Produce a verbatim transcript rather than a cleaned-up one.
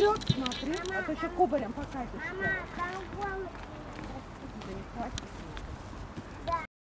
Смотри, а то еще кубарем покатишься. Мама, там голый. Да не хватит.